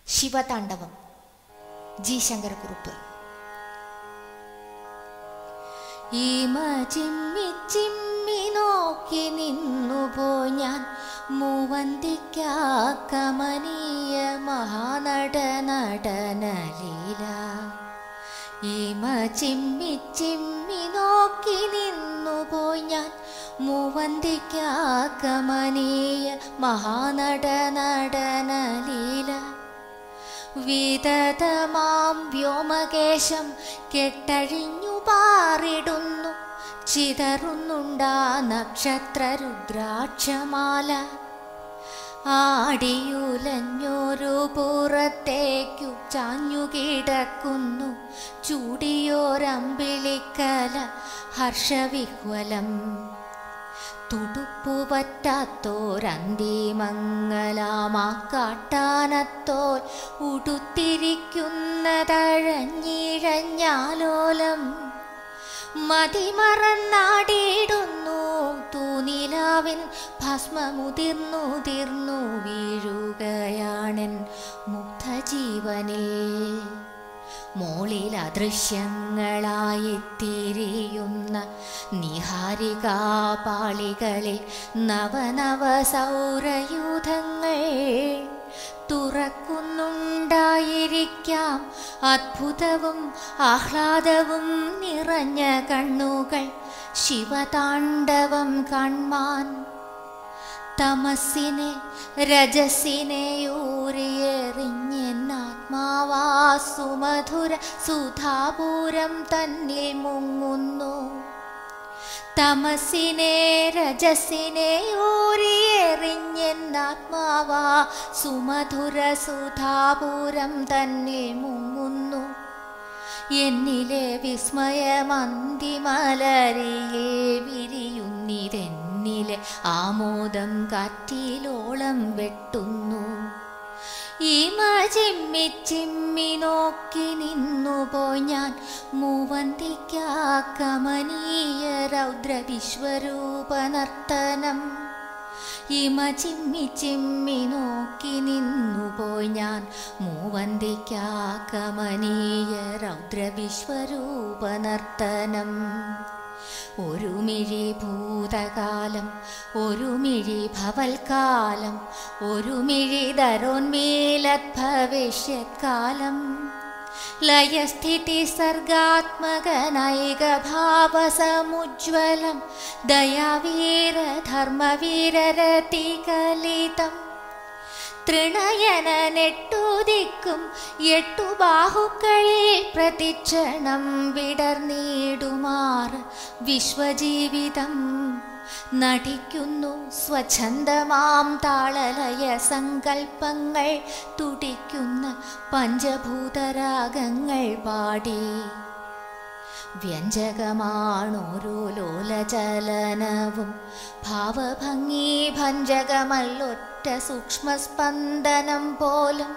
ശിവതാണ്ഡവം. G Sankara Kurup. ഈമ ചിമ്മി ചിമ്മി നോക്കി നിന്നുപോ ഞാൻ മൂവന്തിക്കാക്കമനീയ മഹാനടനടനലീല. ഈമ ചിമ്മി ചിമ്മി നോക്കി നിന്നുപോ ഞാൻ മൂവന്തിക്കാക്കമനീയ മഹാനടനടനലീല. വിതതമാം വ്യോമകേശം കെട്ടഴിഞ്ഞു പാറിടുന്നു ചിതറുന്നുണ്ടാ നക്ഷത്ര രുദ്രാക്ഷമാല. ആടിയുലഞ്ഞൊരു പുറത്തേക്കു ചാഞ്ഞുകിടക്കുന്നു ചൂടിയോരമ്പിളിക്കല ഹർഷവിഹ്വലം. തുടുപ്പുപറ്റാത്തോരന്തിമംഗലാമാ കാട്ടാനത്തോൽ ഉടുത്തിരിക്കുന്നതഴഞ്ഞിഴഞ്ഞാലോലം. മതിമറന്നാടിയിടുന്നു തൂനിലാവിൻ ഭസ്മമുതിർന്നുതിർന്നു വീഴുകയാണെൻ മുഗ്ധജീവനിൽ. മോളിൽ അദൃശ്യങ്ങളായി തിരിയുന്ന നിഹാരികാപാളികളിൽ നവനവ സൗരയൂഥങ്ങൾ തുറക്കുന്നുണ്ടായിരിക്കാം. അദ്ഭുതവും ആഹ്ലാദവും നിറഞ്ഞ കണ്ണുകൾ ശിവതാണ്ഡവം കാൺമാൻ. തമസ്സിനെ രജസ്സിനെ ഊറിയെറിഞ്ഞെന്നാത്മാവാ സുമധുര സുധാപൂരം തന്നിൽ മുങ്ങുന്നു. തമസ്സിനെ രജസ്സിനെ ഊറിയെറിഞ്ഞെന്നാത്മാവാ സുമധുര സുധാപൂരം തന്നിൽ മുങ്ങുന്നു. എന്നിലെ വിസ്മയമന്തിമലരിയെ വിരിയുന്നിതെന്നിലെ ആമോദം കാറ്റിലോളം വെട്ടുന്നു. ഈമ ചിമ്മി ചിമ്മി നോക്കി നിന്നുപോയി ഞാൻ മൂവന്തിക്കാക്കമനീയ രൗദ്ര വിശ്വരൂപ നർത്തനം. ഈമ ചിമ്മി ചിമ്മി നോക്കി നിന്നുപോയി ഞാൻ മൂവന്തിക്കാക്കമനീയ രൗദ്ര വിശ്വരൂപ നർത്തനം. ഒരു മിഴി ഭൂതകാലം, ഒരു മിഴി ഭവൽക്കാലം, ഒരു മിഴി ധരോന്മീലത് ഭവിഷ്യത്കാലം. ലയസ്ഥിതി സർഗാത്മകനൈകഭാവസമുജ്വലം ദയാവീര ധർമ്മവീരരതികലിതം. തൃണയന നെട്ടുദിക്കും എട്ടുബാഹുക്കളിൽ പ്രതിക്ഷണം വിടർന്നിടുമാർ വിശ്വജീവിതം. നടിക്കുന്നു സ്വച്ഛന്തമാം താളലയ സങ്കൽപ്പങ്ങൾ തുടിക്കുന്ന പഞ്ചഭൂതരാഗങ്ങൾ പാടി. വ്യഞ്ജകമാണോരോ ലോലചലനവും ഭാവഭംഗി ഭഞ്ജകമല്ലൊറ്റ സൂക്ഷ്മസ്പന്ദനം പോലും.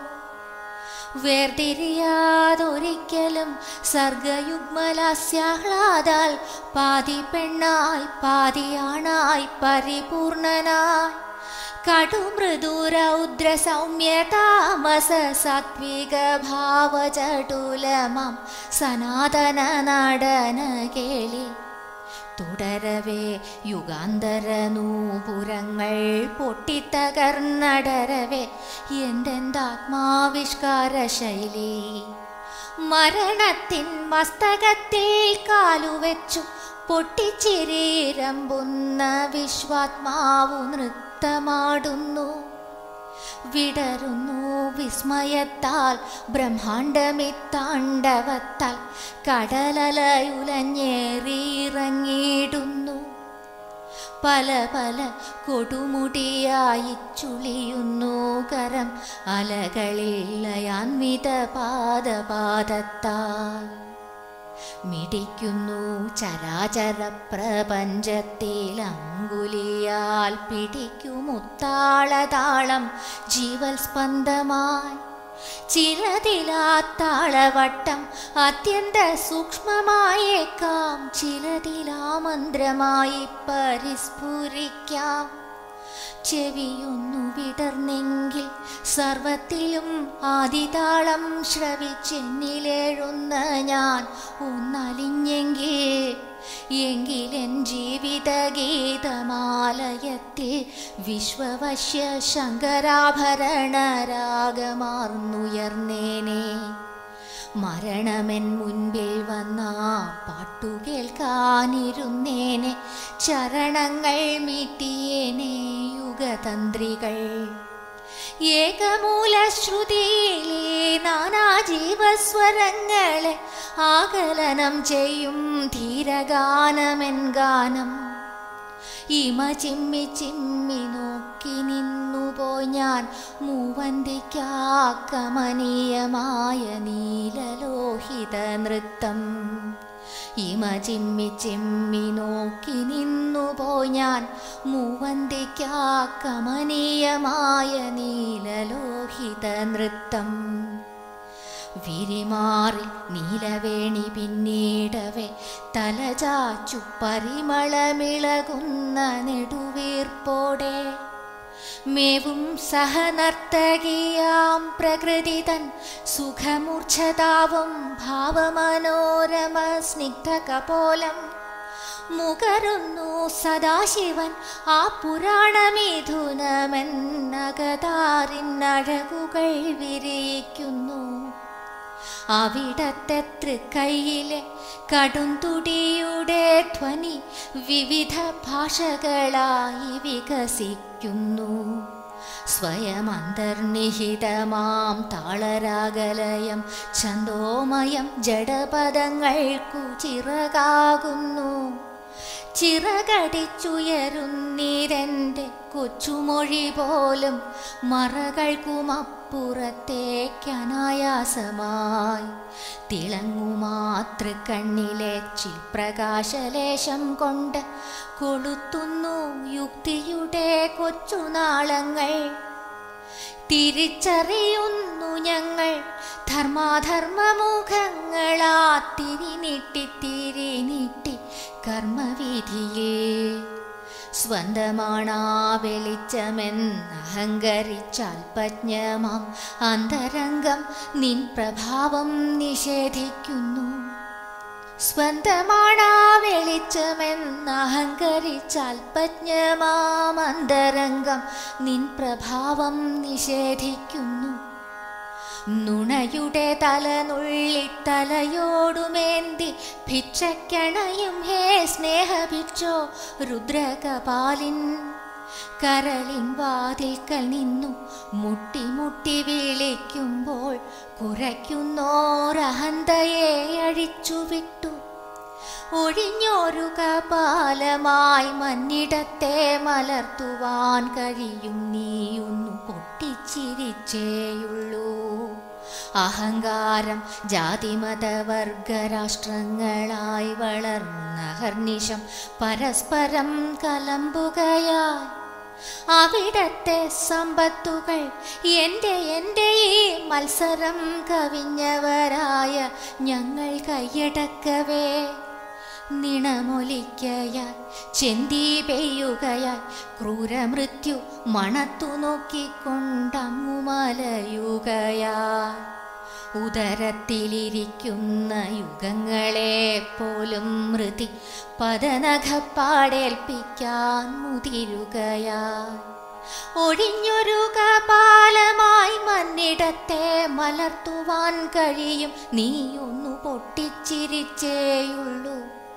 വേർതിരിയാതൊരിക്കലും സർഗയുഗ്മലാസ്യാഹ്ലാദാൽ പാതി പെണ്ണായി പാതിയാണായി പരിപൂർണനായി കടുമൃദുരൗദ്ര സൗമ്യതാമസ സാത്വിക ഭാവചടുലമാം സനാതന നടന കേളി. തുടരവേ യുഗാന്തര നൂപുരങ്ങൾ പൊട്ടിത്തകർന്നടരവേ എന്തെന്താത്മാവിഷ്കാര ശൈലി. മരണത്തിൻ മസ്തകത്തിൽ കാലുവെച്ചു പൊട്ടിച്ചിരിരമ്പുന്ന വിശ്വാത്മാവു നൃത്തമാടുന്നു. വിടരുന്നു വിസ്മയത്താൽ ബ്രഹ്മാണ്ടമിത്താണ്ഡവത്താൽ കടലലയുലഞ്ഞേറിയിറങ്ങിയിടുന്നു. പല പല കൊടുമുടിയായി ചുളിയുന്നു കരം അലകളിൽ ലയാൻവിത പാദപാദത്താൽ. മിടിക്കുന്നു ചരാചര പ്രപഞ്ചത്തിൽ അങ്കുലിയാൽ പിടിക്കുമുത്താളതാളം ജീവൽ സ്പന്ദമായി. ചിലതിലാത്താളവട്ടം അത്യന്ത സൂക്ഷ്മമായേക്കാം, ചിലതിലാമന്ത്രമായി പരിസ്ഫുരിക്കാം. ചെവിയൊന്നു വിടർന്നെങ്കിൽ സർവത്തിലും ആദിതാളം ശ്രവിച്ചെന്നിലേഴുന്ന ഞാൻ എങ്കിലെൻ ജീവിതഗീതമാലയത്തിൽ വിശ്വവശ്യ ശങ്കരാഭരണരാഗമാർന്നുയർന്നേനെ. മരണമെൻ മുൻപിൽ വന്ന പാട്ടു കേൾക്കാനിരുന്നേനെ. ചരണങ്ങൾ മീട്ടിയേനെ യുഗതന്ത്രികൾ. ഏകമൂലശ്രുതിയിലെ നാനാജീവസ്വരങ്ങളെ ആകലനം ചെയ്യും ധീരഗാനമെൻ ഗാനം. ഇമ ചിമ്മി ചിമ്മി നോക്കി നിന്നുപോയി ഞാൻ മൂവന്തിക്കാക്കമനീയമായ നീലലോഹിത നൃത്തം. ഇമ ചിമ്മി ചിമ്മി നോക്കി നിന്നുപോയി ഞാൻ മൂവന്തിക്കാക്കമനീയമായ നീലലോഹിത നൃത്തം. വിരിമാറിൽ നീലവേണി പിന്നീടവേ തലചാച്ചു പരിമളമിളകുന്ന നെടുവീർപ്പോടെ മേവും സഹനർത്തകിയാം പ്രകൃതി തൻ സുഖമൂർച്ഛതാവും ഭാവമനോരമ സ്നിഗ്ധകപോലം മുകരുന്നു സദാശിവൻ ആ പുരാണമിഥുനമെന്നകതാരിന്നഴകുകൾ വിരിയിക്കുന്നു. അവിടത്തെ തൃക്കൈയിലെ കടുംതുടിയുടെ ധ്വനി വിവിധ ഭാഷകളായി വികസിക്കുന്നു. സ്വയം അന്തർനിഹിതമാം താളരാഗലയം ഛന്ദോമയം ജഡപദങ്ങൾക്കു ചിറകാകുന്നു. ചിറകടിച്ചുയരുന്നിരൻ്റെ കൊച്ചുമൊഴി പോലും മറകൾക്കുമപ്പുറത്തേക്കനായാസമായി തിളങ്ങുമാതൃക്കണ്ണിലെ ചിൽപ്രകാശലേശം കൊണ്ട് കൊളുത്തുന്നു യുക്തിയുടെ കൊച്ചുനാളങ്ങൾ. തിരിച്ചറിയുന്നു ഞങ്ങൾ ധർമാധർമ്മമുഖങ്ങളാ തിരിനിട്ടി കർമ്മവിധിയെ. സ്വന്തമാണാ വെളിച്ചമെന്നഹങ്കരിച്ചാൽപജ്ഞമാം അന്തരംഗം നിൻ പ്രഭാവം നിഷേധിക്കുന്നു. സ്വന്തമാണാ വെളിച്ചമെന്നഹങ്കരിച്ചാൽപജ്ഞമാം അന്തരംഗം നിൻ പ്രഭാവം നിഷേധിക്കുന്നു. നുണയുടെ തലനുള്ളിത്തലയോടുമേന്തി ഭിക്ഷക്കണയും ഹേ സ്നേഹഭിക്ഷോ രുദ്രകപാലിൻ. കരളിൻ വാതിൽക്കൽ നിന്നു മുട്ടി മുട്ടി വിളിക്കുമ്പോൾ കുരയ്ക്കുന്നോരഹന്തയെ അഴിച്ചുവിട്ടു. ഒഴിഞ്ഞൊരു കപാലമായി മന്നിടത്തെ മലർത്തുവാൻ കഴിയും നീയൊന്നു പൊട്ടിച്ചിരിച്ചേയുള്ളൂ. അഹങ്കാരം ജാതിമതവർഗരാഷ്ട്രങ്ങളായി വളർന്ന ഹർനിശം പരസ്പരം കലമ്പുകയായി. അവിടത്തെ സമ്പത്തുകൾ എൻ്റെ ഈ മത്സരം കവിഞ്ഞവരായ ഞങ്ങൾ കൈയടക്കവേ നിണമൊലിക്കയായി ചെന്തി പെയ്യുകയായി ക്രൂരമൃത്യു മണത്തു നോക്കിക്കൊണ്ടങ്ങുമലയുകയായി. ഉദരത്തിലിരിക്കുന്ന യുഗങ്ങളെ പോലും മൃതി പദനഖപ്പാടേൽപ്പിക്കാൻ മുതിരുകയായി. ഒഴിഞ്ഞൊരു കപാലമായി മന്നിടത്തെ മലർത്തുവാൻ കഴിയും നീയൊന്നു പൊട്ടിച്ചിരിച്ചേയുള്ളൂ.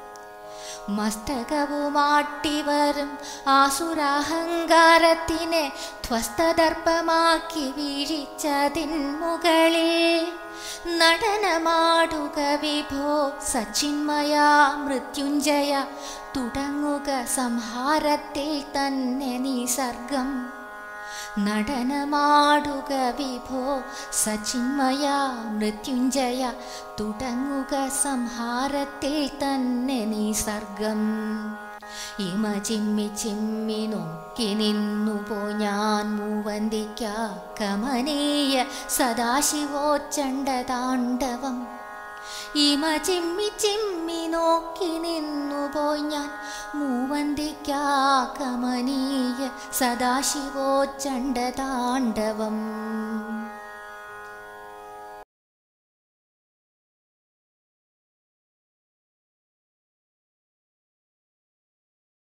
മസ്തകവുമാട്ടിവരും ആസുരാഹങ്കാരത്തിനെ ധ്വസ്തദർപ്പമാക്കി വീഴിച്ചതിൻ മുകളിൽ നടനമാടുക വിഭോ സച്ചിന്മയ മൃത്യുഞ്ജയ. തുടങ്ങുക സംഹാരത്തിൽ തന്നെ നിസർഗം. നടനമാടുക വിഭോ സച്ചിന്മയ മൃത്യുഞ്ജയ. തുടങ്ങുക സംഹാരത്തിൽ തന്നെ നിസർഗം. ഇമ ചിമ്മി ചിമ്മി നോക്കി നിന്നുപോ ഞാൻ മൂവന്തിക്കാക്കമനീയ സദാശിവോച്ചണ്ഡതാണ്ഡവം. ഇമ ചിമ്മി ചിമ്മി നോക്കി നിന്നുപോയി ഞാൻ മൂവന്തിക്കാക്കമനീയ സദാശിവോച്ചണ്ഡതാണ്ഡവം.